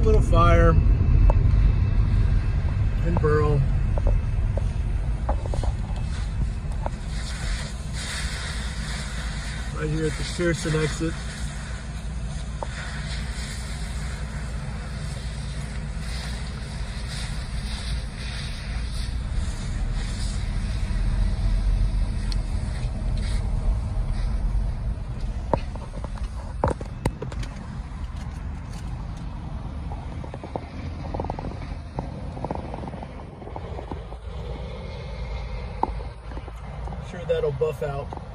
little fire in Burl. Right here at the Pearson exit. Sure that'll buff out.